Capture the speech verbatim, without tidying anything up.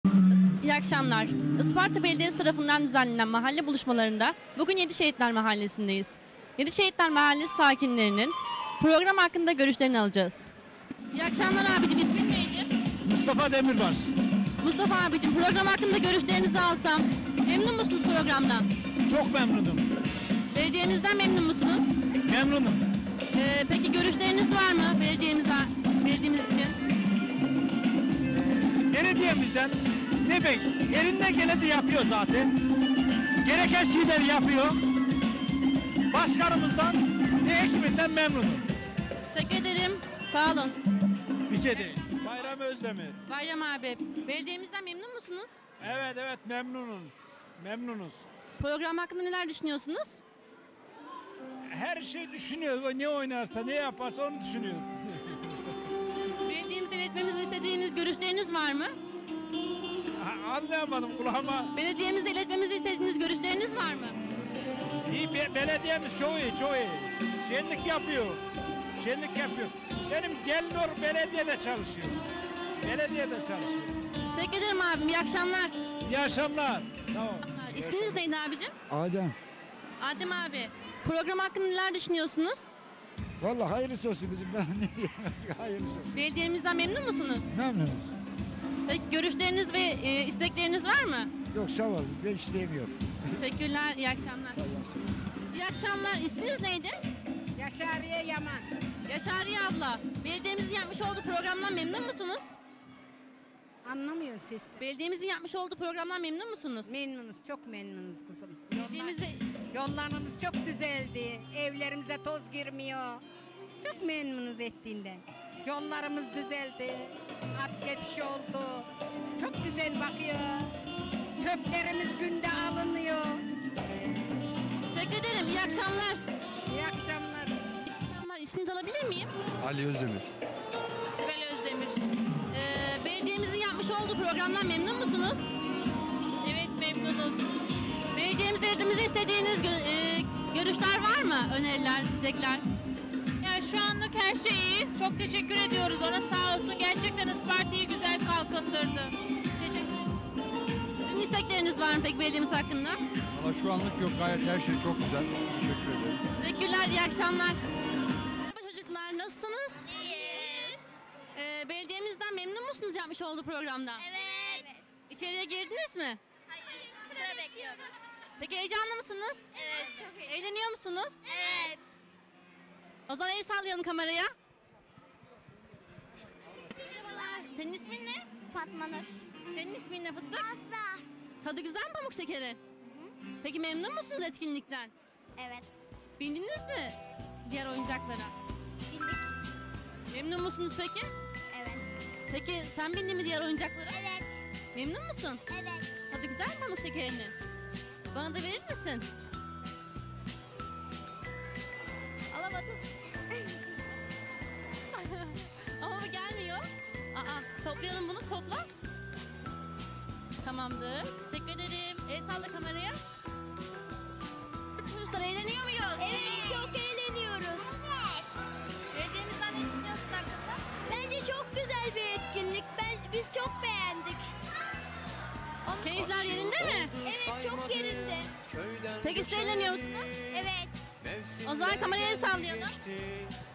İyi akşamlar. Isparta Belediyesi tarafından düzenlenen mahalle buluşmalarında bugün Yedi Şehitler Mahallesi'ndeyiz. Yedi Şehitler Mahallesi sakinlerinin program hakkında görüşlerini alacağız. İyi akşamlar abicim, ismin neydi? Mustafa Demirbaş. Mustafa abicim, program hakkında görüşlerinizi alsam. Memnun musunuz programdan? Çok memnunum. Belediyemizden memnun musunuz? Memnunum. Ee, peki görüşleriniz var mı belediyemiz, belediyemiz için? Belediyemizden ne bek? Elinden geleni yapıyor zaten. Gereken şeyleri yapıyor. Başkanımızdan ve ekibinden memnunum. Teşekkür ederim. Sağ olun. Bir şey değil. Bayram Özdemir. Bayram abi, belediyemizden memnun musunuz? Evet evet memnunum. Memnunuz. Program hakkında neler düşünüyorsunuz? Her şey düşünüyoruz. O ne oynarsa, ne yaparsa onu düşünüyoruz. Belediyemize iletmemizi istediğiniz görüşleriniz var mı? Anlayamadım kulağıma. Belediyemize iletmemizi istediğiniz görüşleriniz var mı? İyi, be- belediyemiz çok iyi, çok iyi. Şenlik yapıyor. Şenlik yapıyor. Benim gelin belediyede çalışıyor. Belediyede çalışıyor. Teşekkür ederim abim. İyi akşamlar. İyi akşamlar. Tamam. İsminiz neydi abicim? Adem. Adem abi. Program hakkında neler düşünüyorsunuz? Vallahi hayırlısı olsun bizim. Ben ne diyeyim? Hayırlısı olsun. Belediyemizden memnun musunuz? Memnunuz. Peki görüşleriniz ve e, istekleriniz var mı? Yok sağ olun. Ben istemiyorum. Teşekkürler. İyi akşamlar. Sağ olun. İyi akşamlar. İsminiz neydi? Yaşariye Yaman. Yaşariye abla. Belediyemizin yapmış olduğu programdan memnun musunuz? Anlamıyor ses. Belediyemizin yapmış olduğu programdan memnun musunuz? Memnunuz, çok memnunuz kızım. Belediyemize Yollarımız çok düzeldi. Evlerimize toz girmiyor. Çok memnunuz ettiğinden. Yollarımız düzeldi. Atlet oldu. Çok güzel bakıyor. Çöplerimiz günde alınıyor. teşekkür ederim. İyi akşamlar. İyi akşamlar. İyi akşamlar. İsminizi alabilir miyim? Ali Özdemir. Sibel Özdemir. Ee, belediyemizin yapmış olduğu programdan memnun musunuz? Evet, memnunuz. Belediyemize iletmemizi istediğiniz gö- e, görüşler var mı? Öneriler, istekler? Yani şu anlık her şey iyi. Çok teşekkür ediyoruz ona, sağ olsun. Gerçekten Isparta'yı güzel kalkındırdı. Teşekkür ederim. Sizin istekleriniz var mı peki belediyemiz hakkında? Valla şu anlık yok, gayet her şey çok güzel. Teşekkür ederiz. Teşekkürler, iyi akşamlar. Merhaba çocuklar, nasılsınız? İyiyiz. Ee, belediyemizden memnun musunuz yapmış olduğu programdan? Evet. İçeriye girdiniz mi? Hayır, sıra bekliyoruz. Peki heyecanlı mısınız? Evet, çok iyi. Eğleniyor musunuz? Evet. O zaman el sallayalım kameraya. Senin ismin ne? Fatma Nur. Senin ismin ne fıstık? Asla. Tadı güzel mi pamuk şekeri? Peki memnun musunuz etkinlikten? Evet. Bindiniz mi diğer oyuncaklara? Bildik. Memnun musunuz peki? Evet. Peki sen bindin mi diğer oyuncaklara? Evet. Memnun musun? Evet. Tadı güzel mi pamuk şekerinin? Bana da verir misin? Alamadım. Ama bu gelmiyor. Aa, toplayalım bunu, topla. Tamamdır. Teşekkür ederim. El salla kameraya. Çocuklar eğleniyor muyuz? Evet, çok eğleniyoruz. Belediyemizden ne düşünüyorsunuz hakkında? Bence çok güzel bir etkinlik. Ben biz çok beğendik. Keyifler yerinde mi? Evet, çok yerinde. Peki siz eğleniyor musunuz? Evet. O zaman kameraya el sallayalım.